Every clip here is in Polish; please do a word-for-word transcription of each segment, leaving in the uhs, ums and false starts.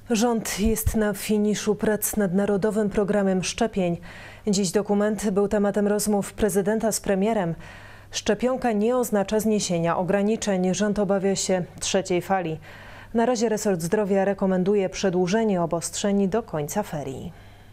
Rząd jest na finiszu prac nad Narodowym Programem Szczepień. Dziś dokument był tematem rozmów prezydenta z premierem. Szczepionka nie oznacza zniesienia ograniczeń. Rząd obawia się trzeciej fali. Na razie resort zdrowia rekomenduje przedłużenie obostrzeń do końca ferii.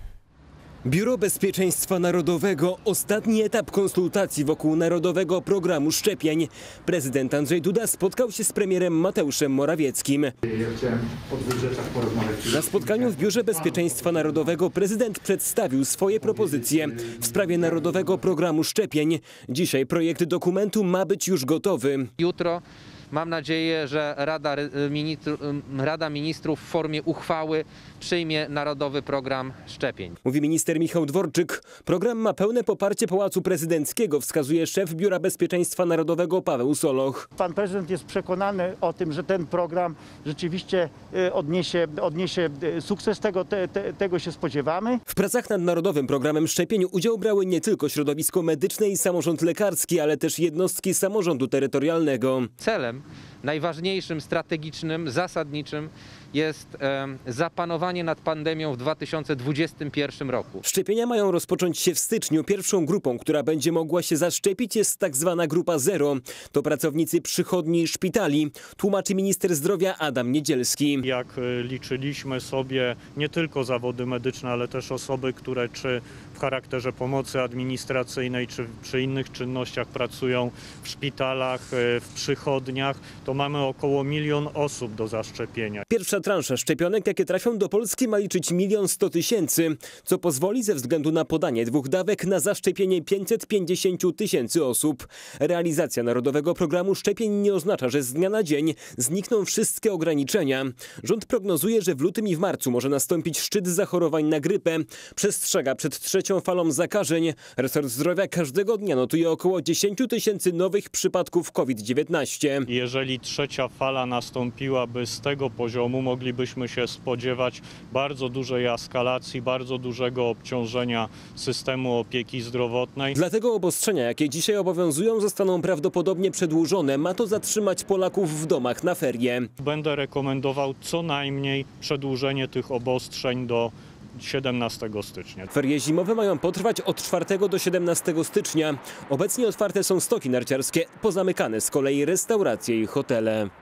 Biuro Bezpieczeństwa Narodowego. Ostatni etap konsultacji wokół Narodowego Programu Szczepień. Prezydent Andrzej Duda spotkał się z premierem Mateuszem Morawieckim. Ja chciałem o dwóch rzeczach porozmawiać. Na spotkaniu w Biurze Bezpieczeństwa Narodowego prezydent przedstawił swoje propozycje w sprawie Narodowego Programu Szczepień. Dzisiaj projekt dokumentu ma być już gotowy. Jutro mam nadzieję, że Rada, Ministr, Rada Ministrów w formie uchwały przyjmie Narodowy Program Szczepień. Mówi minister Michał Dworczyk. Program ma pełne poparcie Pałacu Prezydenckiego, wskazuje szef Biura Bezpieczeństwa Narodowego Paweł Soloch. Pan prezydent jest przekonany o tym, że ten program rzeczywiście odniesie, odniesie sukces. Tego, te, te, tego się spodziewamy. W pracach nad Narodowym Programem Szczepień udział brały nie tylko środowisko medyczne i samorząd lekarski, ale też jednostki samorządu terytorialnego. Celem najważniejszym, strategicznym, zasadniczym jest e, zapanowanie nad pandemią w dwa tysiące dwudziestym pierwszym roku. Szczepienia mają rozpocząć się w styczniu. Pierwszą grupą, która będzie mogła się zaszczepić, jest tak zwana grupa zero. To pracownicy przychodni i szpitali, tłumaczy minister zdrowia Adam Niedzielski. Jak liczyliśmy sobie nie tylko zawody medyczne, ale też osoby, które czy w charakterze pomocy administracyjnej, czy przy innych czynnościach pracują w szpitalach, w przychodniach, to mamy około milion osób do zaszczepienia. Pierwsza transza szczepionek, jakie trafią do Polski, ma liczyć milion sto tysięcy, co pozwoli ze względu na podanie dwóch dawek na zaszczepienie pięćset pięćdziesiąt tysięcy osób. Realizacja Narodowego Programu Szczepień nie oznacza, że z dnia na dzień znikną wszystkie ograniczenia. Rząd prognozuje, że w lutym i w marcu może nastąpić szczyt zachorowań na grypę. Przestrzega przed trzecią falą zakażeń. Resort zdrowia każdego dnia notuje około dziesięć tysięcy nowych przypadków COVID dziewiętnaście. Jeżeli trzecia fala nastąpiłaby z tego poziomu, moglibyśmy się spodziewać bardzo dużej eskalacji, bardzo dużego obciążenia systemu opieki zdrowotnej. Dlatego obostrzenia, jakie dzisiaj obowiązują, zostaną prawdopodobnie przedłużone. Ma to zatrzymać Polaków w domach na ferie. Będę rekomendował co najmniej przedłużenie tych obostrzeń do siedemnastego stycznia. Ferie zimowe mają potrwać od czwartego do siedemnastego stycznia. Obecnie otwarte są stoki narciarskie, pozamykane z kolei restauracje i hotele.